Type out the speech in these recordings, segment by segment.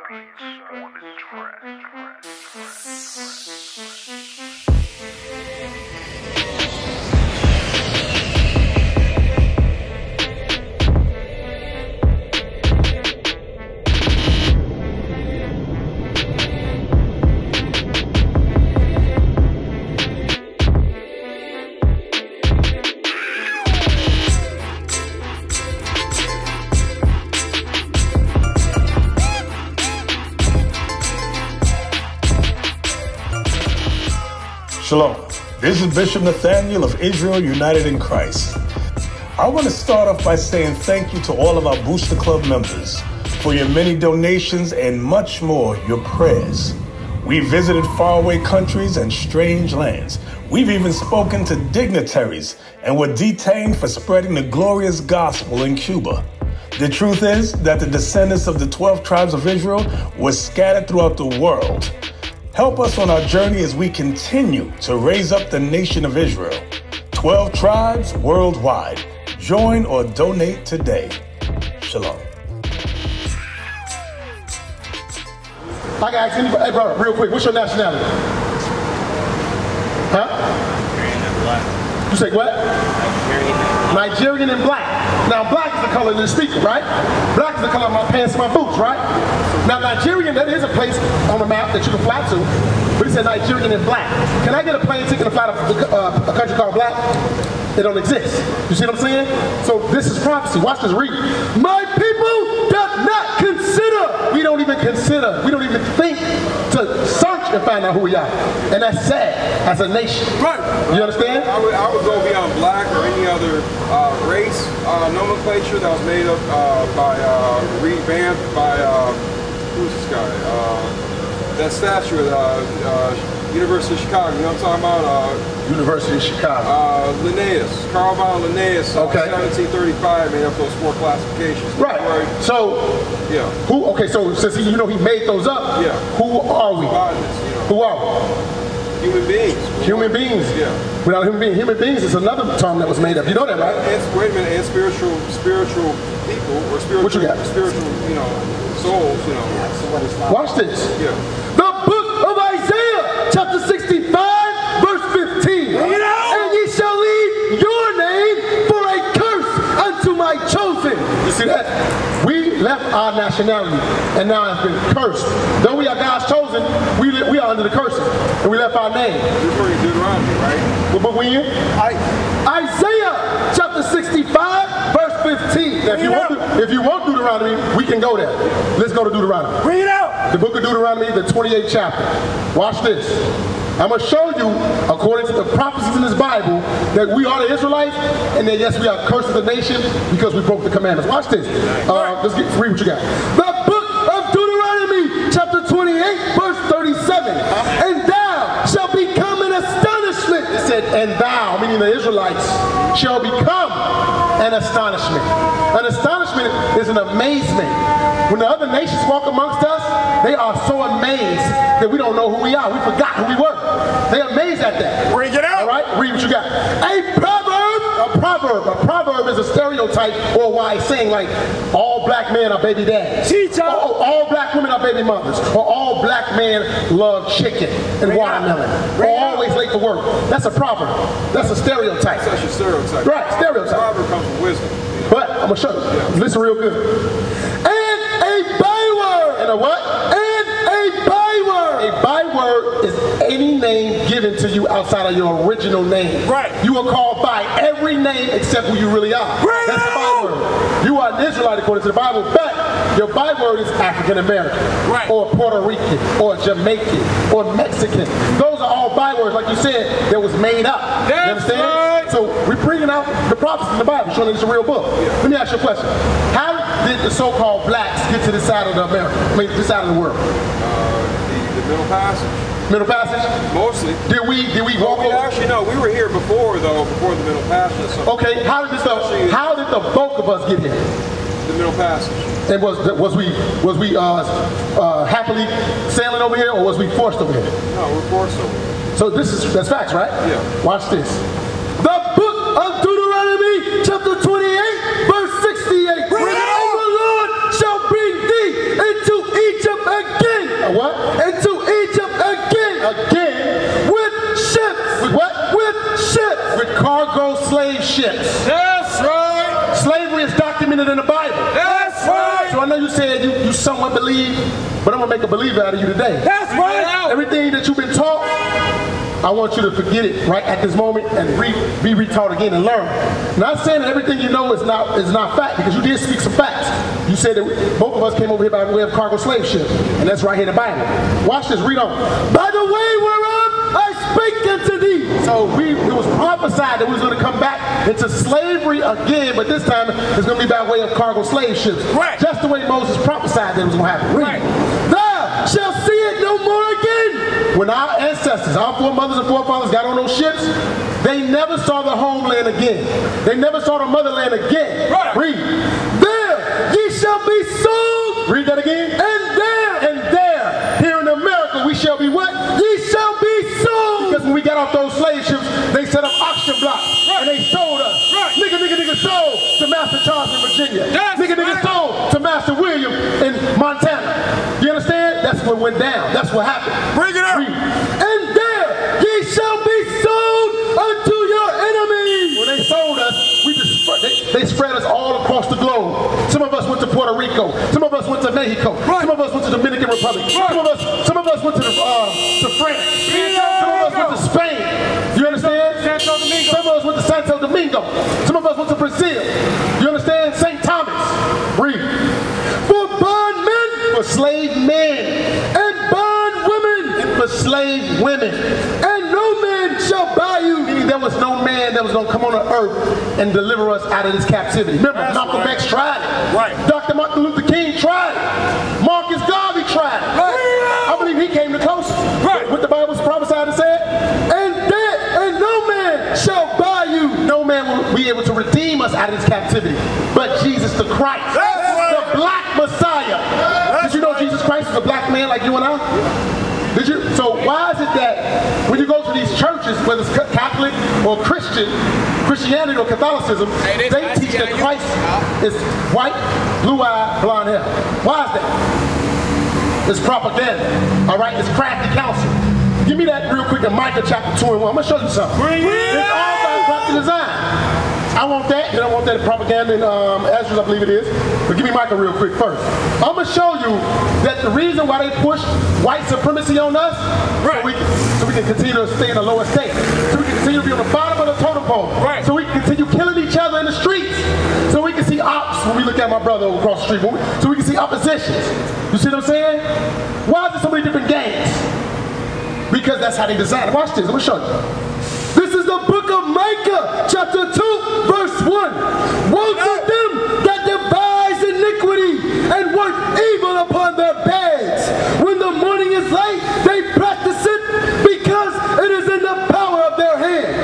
Shalom. This is Bishop Nathaniel of Israel United in Christ. I want to start off by saying thank you to all of our Booster Club members for your many donations and much more, your prayers. We visited faraway countries and strange lands. We've even spoken to dignitaries and were detained for spreading the glorious gospel in Cuba. The truth is that the descendants of the 12 tribes of Israel were scattered throughout the world. Help us on our journey as we continue to raise up the nation of Israel. 12 tribes worldwide. Join or donate today. Shalom. I got ask anybody, hey brother, real quick, what's your nationality? Huh? Nigerian and black. You say what? Nigerian and black. Nigerian and black. Now black is the color of the speaker, right? Black is the color of my pants and my boots, right? Now Nigerian, that is a place on the map that you can fly to, but it said Nigerian and black. Can I get a plane ticket to fly to a country called black? It don't exist. You see what I'm saying? So this is prophecy. Watch this, read. My people does not consider. We don't even consider. We don't even think to search and find out who we are. And that's sad as a nation. Right. You understand? I would go beyond black or any other race nomenclature that was made up by revamped by who's this guy? That statue at University of Chicago. You know what I'm talking about? University of Chicago. Linnaeus, Carl von Linnaeus. Okay. 1735 made up those 4 classifications. Right. So. Yeah. Who? Okay. So since he made those up. Yeah. Who are we? Botanists, you know. Who are we? Human beings. Human beings. Yeah. Without human beings is another term that was made up. You know that, right? And, wait a minute. And spiritual people or spiritual. What you got? Spiritual, souls. Watch this. Yeah. The book of Isaiah, chapter 65, verse 15. And ye shall leave your name for a curse unto my chosen. You see that? We left our nationality and now has been cursed. Though we are God's chosen, we are under the curse. And we left our name. You're referring to Deuteronomy, right? What book we in? Isaiah chapter 65, verse 15. Now, if you want Deuteronomy, we can go there. Let's go to Deuteronomy. Bring it out. The book of Deuteronomy, the 28th chapter. Watch this. I'm going to show you, according to the prophecies in this Bible, that we are the Israelites, and that yes, we are cursed as a nation because we broke the commandments. Watch this. Let's read what you got. The book of Deuteronomy, chapter 28, verse 37. And thou shalt become an astonishment. It said, and thou, meaning the Israelites, shall become an astonishment. An astonishment is an amazement. When the other nations walk amongst us, they are so amazed that we don't know who we are. We forgot who we were. They're amazed at that. Bring it out. All right, read what you got. A proverb is a stereotype or a wise saying, like all black men are baby dads. All black women are baby mothers. Or all black men love chicken and watermelon. Or always late for work. That's a proverb. That's a stereotype. Such a stereotype. Right, stereotype. Proverb comes from wisdom. But I'm gonna show you. Yeah. Listen real good. And a byword. And a what? And a byword. A byword is any name given to you outside of your original name. Right. You are called by every name except who you really are. That's a byword. You are an Israelite according to the Bible, but your byword is African American, right, or Puerto Rican, or Jamaican, or Mexican. Those are all bywords, like you said, that was made up. You understand? Right. So we're bringing out the prophecies in the Bible, showing it's a real book. Yeah. Let me ask you a question. How did the so-called blacks get to this side of this side of the world? The Middle Passage. Middle Passage? Mostly. Did we walk over? Actually, no. We were here before the Middle Passage. So okay. How did the bulk of us get here? The Middle Passage. And was we happily sailing over here, or was we forced over here? No, we're forced over here. So that's facts, right? Yeah. Watch this. The book of Deuteronomy, chapter 28, verse 68. And the Lord shall bring thee into Egypt What? Into Egypt again. Again. With ships. With what? With ships. With cargo slave ships. That's right. Slavery is documented in the Bible. That's right. So I know you said you somewhat believe, but I'm going to make a believer out of you today. That's right. Everything that you've been taught, I want you to forget it right at this moment and be retaught again and learn. Not saying that everything you know is not fact, because you did speak some facts. You said that both of us came over here by way of cargo slave ship, and that's right here in the Bible. Watch this, read on. By the way whereof I speak unto thee. So it was prophesied that we was going to come back into slavery again, but this time it's going to be by way of cargo slave ships. Right. Just the way Moses prophesied that it was going to happen. Read. Right. Thou shalt see it no more again. When our ancestors, our foremothers and forefathers got on those ships, they never saw the homeland again. They never saw the motherland again. Right. Read. There ye shall be sold. Read that again. And there, Here in America, we shall be what? ye shall be sold. Because when we got off those slave ships, they set up auction blocks. Right. And they sold us. Right. Nigga sold to Master Charles in Virginia. That's Nigga right. sold to Master William in Montana. You understand? That's what went down. That's what happened. Bring it up. Read. And there ye shall be sold unto your enemies. When they sold us, they spread us all across the globe. Some of us went to Puerto Rico. Some of us went to Mexico. Right. Some of us went to Dominican Republic. Right. Some of us went to France. Some of us went to Spain. You understand? Santo Domingo. Some of us went to Santo Domingo. Some of us went to Brazil. You understand? St. Thomas. Read. For bondmen For slave men. and bondwomen, And for slave women. and no man shall buy you. Meaning there was no man that was going to come on the earth and deliver us out of this captivity. Remember, That's Malcolm right. X tried it. Right. Dr. Martin Luther King tried it. Marcus Garvey tried it. Right. I believe he came the closest. Right. What the Bible's prophesied and said. And no man shall buy you. No man will be able to redeem us out of this captivity, but Jesus the Christ, That's right. the black Messiah. Did you know Jesus Christ is a black man like you and I? Did you? So why is it that when you go to these churches, whether it's Catholic or Christianity or Catholicism, Hey, they teach that Christ is white, blue-eyed, blonde hair? Why is that? It's propaganda. All right, it's crafty counsel. Give me that real quick in Micah chapter 2 and 1. I'm gonna show you something. Bring it. It's all about crafty design. I want that, then I want that in propaganda in Ezra, I believe it is. But give me Micah real quick first. I'm gonna show you that the reason why they push white supremacy on us, Right. so we can continue to stay in the lower state, so we can continue to be on the bottom of the totem pole, Right. so we can continue killing each other in the streets, so we can see ops when we look at my brother over across the street, so we can see oppositions. You see what I'm saying? Why is there so many different gangs? Because that's how they design it. Watch this, let me show you. This is the book of Micah, chapter 2, verse 1. Woe to them that devise iniquity and work evil upon their beds. When the morning is light, they practice it because it is in the power of their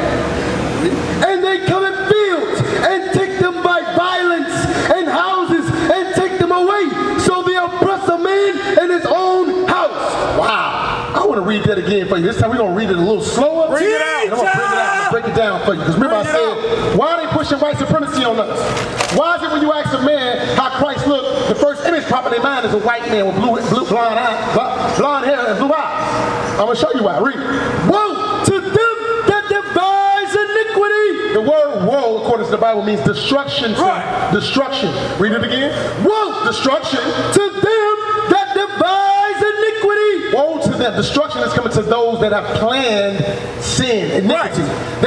hand. And they come in fields and take them by violence, and houses and take them away. So they oppress a man in his own house. Wow. I want to read that again for you. This time we're going to read it a little slower. Bring it out. And I'm going to bring it out. I'm going to break it down for you. Because remember I said, why are they pushing white supremacy on us? Why is it when you ask a man how Christ looked, the first image popping in their mind is a white man with blonde hair and blue eyes? I'm going to show you why. Read. Woe to them that devise iniquity. The word woe, according to the Bible, means destruction. Right. Destruction. Read it again. Woe Destruction. to them that devise iniquity. Woe to them. Destruction is coming to those that have planned sin, iniquity.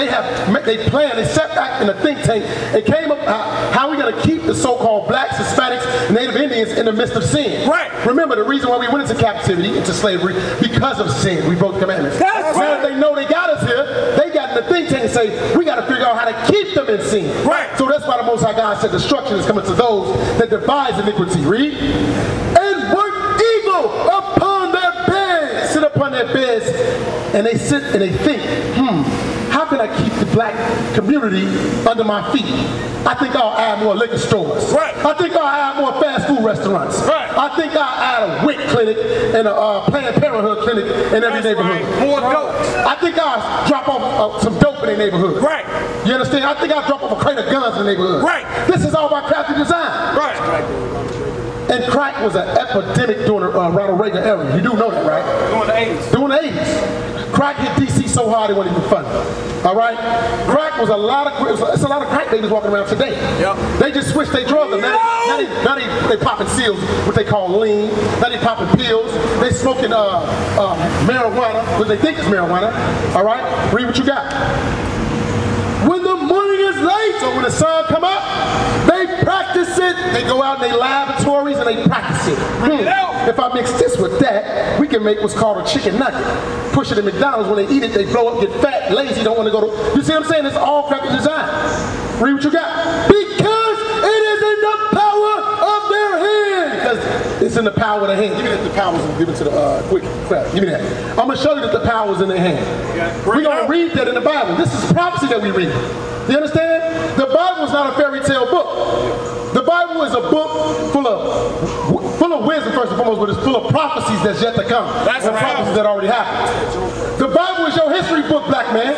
They planned, they sat back in a think tank and came up how we going to keep the so-called blacks, Hispanics, Native Indians in the midst of sin. Right. Remember the reason why we went into captivity, into slavery, because of sin. We broke the commandments. That's now right. that they know they got us here, they got in the think tank and say, we got to figure out how to keep them in sin. Right. So that's why the Most High God said destruction is coming to those that devise iniquity. Read. And work evil upon their beds. Sit upon their beds and they sit and they think, how can I keep the black community under my feet? I think I'll add more liquor stores. Right. I think I'll add more fast food restaurants. Right. I think I'll add a WIC clinic and a Planned Parenthood clinic in every neighborhood. Right. More dope. I think I'll drop off some dope in their neighborhood. Right. You understand? I think I'll drop off a crate of guns in the neighborhood. Right. This is all about crafty design. Right. And crack was an epidemic during the Ronald Reagan era. You do know that, right? During the 80s. During the 80s. Crack hit DC so hard it wasn't even funny. All right? Crack was it's a lot of crack babies walking around today. Yep. They just switched their drugs. Now they popping seals, what they call lean. Now they popping pills. They smoking marijuana, what they think is marijuana. All right? Read what you got. When the morning is light, So when the sun come up, they practice it. they go out in their laboratories and they practice it. If I mix this with that, we can make what's called a chicken nugget. Push it in McDonald's, when they eat it, they blow up, get fat, lazy, don't want to go to... You see what I'm saying? It's all graphic design. Read what you got. Because it is in the power of their hand. Because it's in the power of the hand. Give me that, the power's and give it to the quick crap. Give me that. I'm going to show you that the power's in the hand. We're going to read that in the Bible. This is prophecy that we read. You understand? The Bible is not a fairy tale book. The Bible is a book full of wisdom, first and foremost, but it's full of prophecies that's yet to come. That's right. Prophecies that already happened. The Bible is your history book, black man.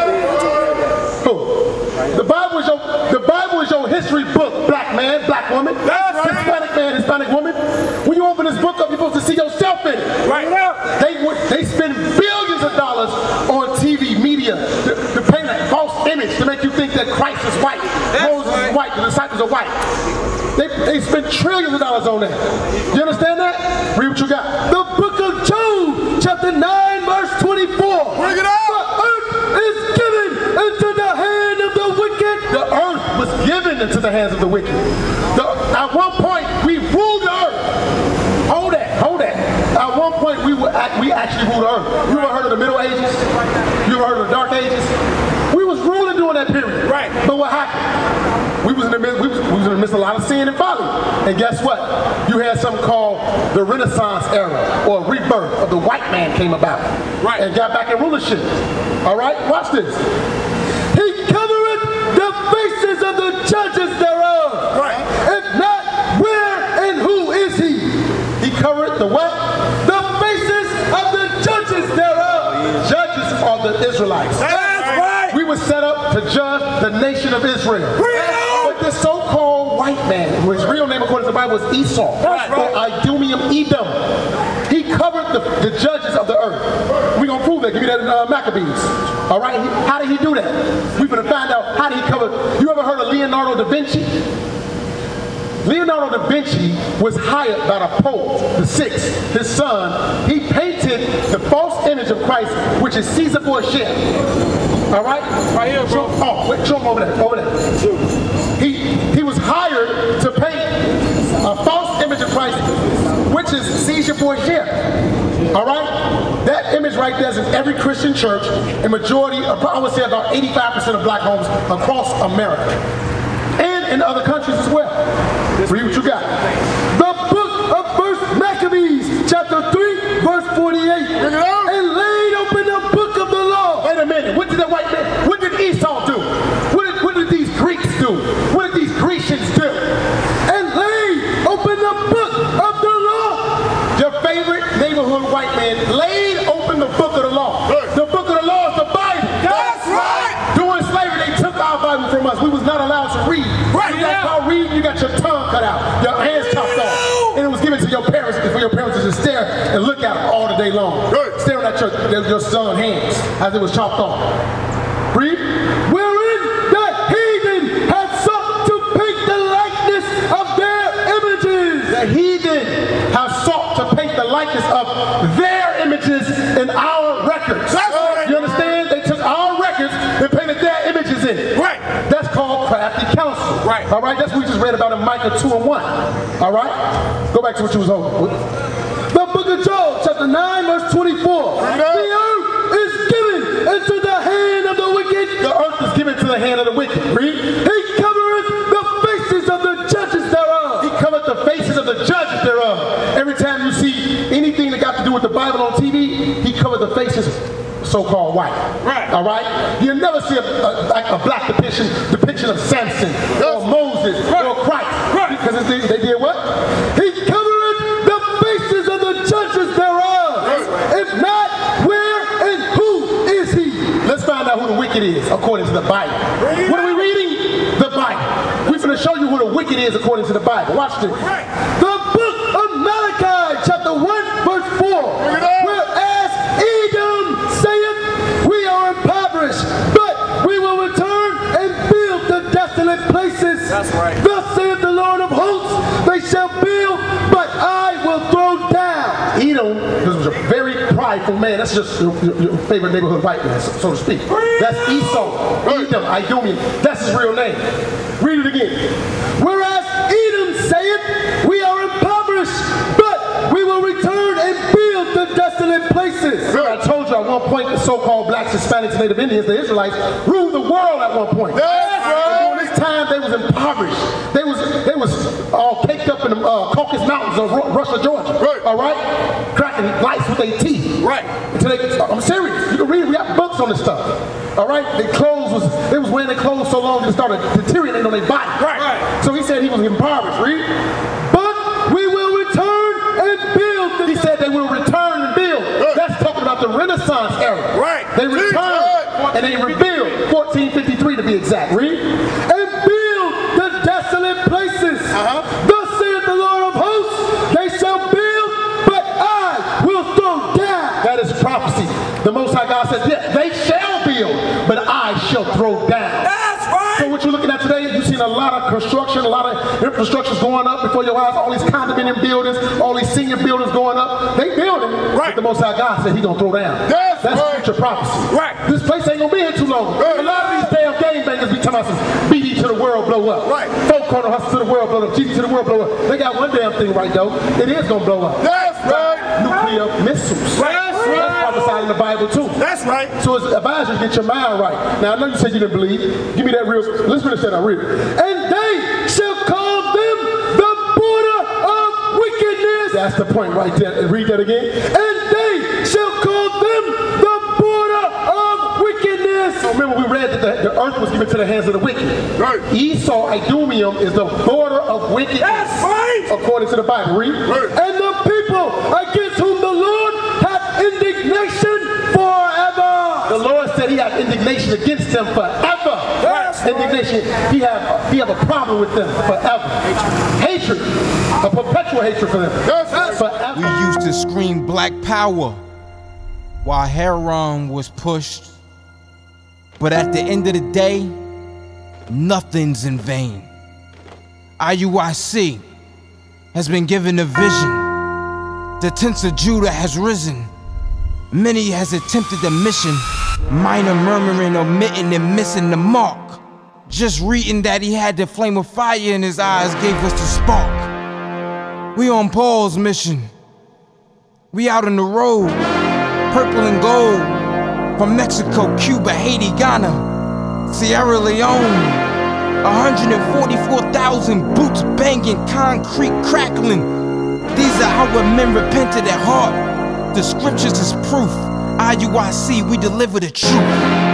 Who? The Bible is your history book, black man, black woman. That's right. Hispanic man, Hispanic woman. When you open this book up, you're supposed to see yourself in it. Right now. They spend billions of dollars on TV, media, to paint a false image to make you think that Christ is white, Moses is white, the disciples are white. They spend trillions of dollars on that. You understand that? Read what you got. The book of Job, chapter 9, verse 24. Bring it out. The earth is given into the hand of the wicked. The earth was given into the hands of the wicked. At one point, we ruled the earth. Hold that. At one point, we actually ruled the earth. You ever heard of the Middle Ages? You ever heard of the Dark Ages? We was ruling during that period. Right. But what happened? We was in the midst of a lot of sin and folly. And guess what? You had something called the Renaissance era, or rebirth of the white man came about. Right. And got back in rulership. All right? Watch this. He covereth the faces of the judges thereof. Right. If not, where and who is he? He covered the what? The faces of the judges thereof. Judges are the Israelites. That's right. We were set up to judge the nation of Israel. But this so-called white man, whose real name according to the Bible is Esau, or Idumean Edom, he covered the judges of the earth. We're going to prove that. Give me that in Maccabees. All right? How did he do that? We're going to find out how did he cover. You ever heard of Leonardo da Vinci? Leonardo da Vinci was hired by the Pope VI, his son. He painted the false image of Christ, which is Caesar Borgia. All right? Right here, bro. Oh, wait, show him over there. He was hired to paint a false image of Christ, which is Caesar Borgia. All right? That image right there is in every Christian church, and majority, I would say about 85% of black homes across America. And in other countries as well. Read what you got. The book of First Maccabees, chapter 3, verse 48. And laid open the book of the law. Wait a minute. What did that white man, what did Esau do? What did these Greeks do? What did these Grecians do? And laid open the book of the law. Your favorite neighborhood white man laid open the book of the law. The book of the law is the Bible. That's right. During slavery, they took our Bible from us. We was not allowed to read. Right. You got called reading, you got your tongue cut out, your hands chopped off. And it was given to your parents for your parents to just stare and look at them all the day long. Staring at your son's hands as it was chopped off. Read. Wherein the heathen had sought to paint the likeness of their images. The heathen have sought to paint the likeness of their images in our records. You understand? They took our records and painted their images in it. Right. That's called crafty counsel. Right. All right. That's what we just read about in Micah 2:1. All right. Go back to what you was holding. The book of Job, chapter 9, verse 24. The earth is given into the hand of the wicked. The earth is given to the hand of the wicked. Read. He covereth the faces of the judges thereof. He covered the faces of the judges thereof. Every time you see anything that got to do with the Bible on TV, he covered the faces so-called white. Right. All right? You never see a black depiction of Samson or Moses or Christ. Right. Because they did what? He covereth the faces of the judges thereof. Right. If not, where and who is he? Let's find out who the wicked is according to the Bible. What are we reading? The Bible. We're going to show you you who the wicked is according to the Bible. Watch this. The book of Malachi, chapter 1, verse 4. Whereas Edom saith, we are impoverished, but we will return and build the desolate places. That's right. Thus saith the Lord of hosts, they shall build, but I will throw down. Edom, this was a very prideful man. That's just your favorite neighborhood white man, so to speak. That's Esau. Edom, Idumean. That's his real name. Read it again. Whereas Edom saith, we are impoverished, but we will return and build the desolate places. Remember, I told you at one point the so-called blacks, Hispanics, and Native Indians, the Israelites, ruled the world at one point. And during this time, they was impoverished. They was all caked up in the Caucasus Mountains of Russia, Georgia. All right? Cracking lights with their teeth. Right. Until I'm serious. You can read it. We got books on this stuff. All right? They was wearing their clothes so long they started deteriorating on their body. Right. So he said he was impoverished. Read. But we will return and build. He said they will return and build. That's talking about the Renaissance era. Right. They returned and they rebuild. 1453 to be exact. Read. And build the desolate places. Thus saith the Lord of hosts, they shall build, but I will throw down. That is prophecy. The Most High God says, yeah, they shall build, but I shall throw down. That's right. So what you're looking at today, you've seen a lot of construction, a lot of infrastructure's going up before your eyes, all these condominium buildings, all these senior buildings going up. They building, Right. but the Most High God said he's going to throw down. That's right. future prophecy. Right. This place ain't going to be here too long. A lot of these damn gangbangers be talking about some BD to the world blow up. Right. Folk corner hustle to the world blow up, GD to the world blow up. They got one damn thing right though. It is going to blow up. That's right. Nuclear missiles. That's right. That's prophesied in the Bible too. That's right. So it's advised you to get your mind right. Now I know you said you didn't believe. Give me that real. Let's finish that. I read it. And they shall call them the border of wickedness. That's the point right there. Read that again. And they shall call them the border of wickedness. So remember we read that the earth was given to the hands of the wicked. Right. Esau, Idumean, is the border of wickedness. That's right. According to the Bible. Read. Right. And the people against whom the Lord hath indignation forever. The Lord said he had indignation against them forever. That's right. Indignation. He have a problem with them forever. Hatred. A perpetual hatred for them. That's right. Forever. We used to scream black power while Heron was pushed. But at the end of the day, nothing's in vain. IUIC has been given a vision. The tents of Judah has risen. Many has attempted the mission. Minor murmuring, omitting, and missing the mark. Just reading that he had the flame of fire in his eyes gave us the spark. We on Paul's mission. We out on the road, purple and gold. From Mexico, Cuba, Haiti, Ghana, Sierra Leone. 144,000 boots banging, concrete crackling. These are our men repented at heart. The scriptures is proof. IUIC, we deliver the truth.